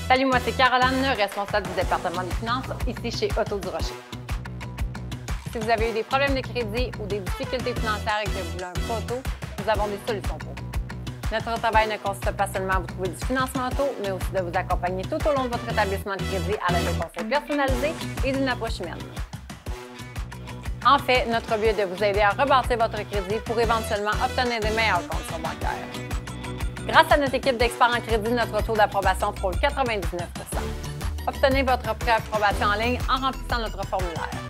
Salut, moi c'est Caroline, responsable du département des finances, ici chez Auto du Rocher. Si vous avez eu des problèmes de crédit ou des difficultés financières et que vous voulez un prêt auto, nous avons des solutions pour vous. Notre travail ne consiste pas seulement à vous trouver du financement auto, mais aussi de vous accompagner tout au long de votre établissement de crédit à l'aide de conseils personnalisés et d'une approche humaine. En fait, notre but est de vous aider à rebâtir votre crédit pour éventuellement obtenir des meilleures conditions bancaires. Grâce à notre équipe d'experts en crédit, notre taux d'approbation frôle 99 %. Obtenez votre préapprobation en ligne en remplissant notre formulaire.